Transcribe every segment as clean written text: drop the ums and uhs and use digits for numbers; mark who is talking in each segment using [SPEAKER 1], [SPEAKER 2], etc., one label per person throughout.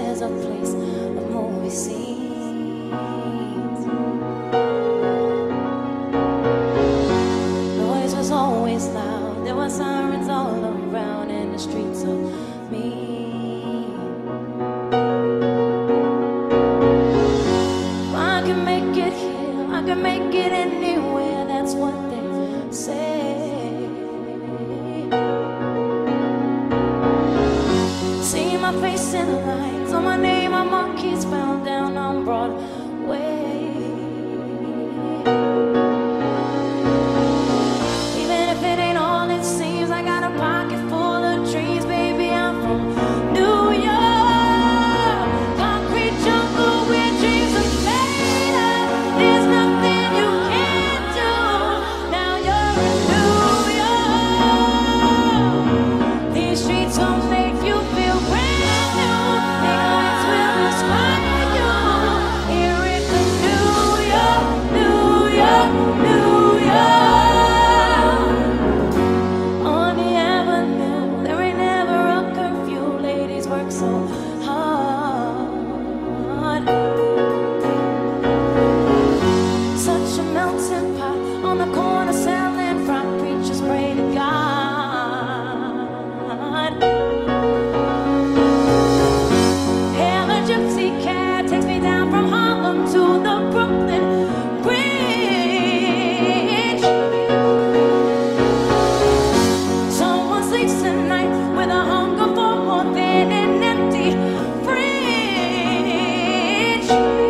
[SPEAKER 1] is a place of movie scenes. Noise was always loud, there were sirens all around in the streets of me. I can make it here, I can make it anywhere, that's what they say. See my face in the lights, on my name on marquees found down on Broadway. Even if it ain't all it seems, I got a pocket full of dreams, baby, I'm from New York. Concrete jungle where dreams are made of. There's nothing you can't do. Now you're in New York. These streets will make you feel brand new. Big lights will inspire you. Here in the New York, New York, New York. On the avenue, there ain't never a curfew. Ladies work so hard. Such a melting pot on the corner selling fried preachers pray to God. Hail a gypsy cab takes me down from Harlem to the Brooklyn Bridge. Someone sleeps at night with a hunger for more than an empty fridge.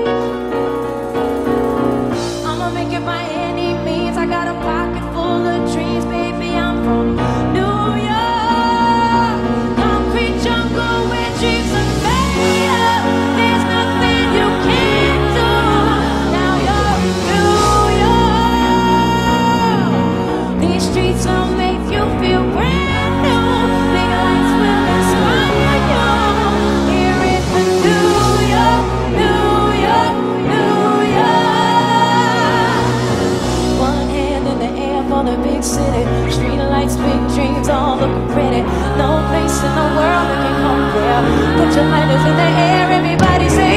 [SPEAKER 1] I'ma make it by any means. I got a pocket full of dreams, baby. I'm from New York. Concrete jungle where dreams are made of. There's nothing you can't do. Now you're in New York. These streets will make you feel brand new. Big lights will inspire you. Here in the New York, New York, New York. One hand in the air for the big city. Street lights, big dreams, all looking pretty. No place in the world that can compare. Put your lighters in the air, everybody say